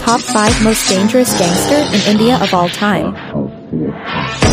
Top 5 Most Dangerous Gangster in India of All Time.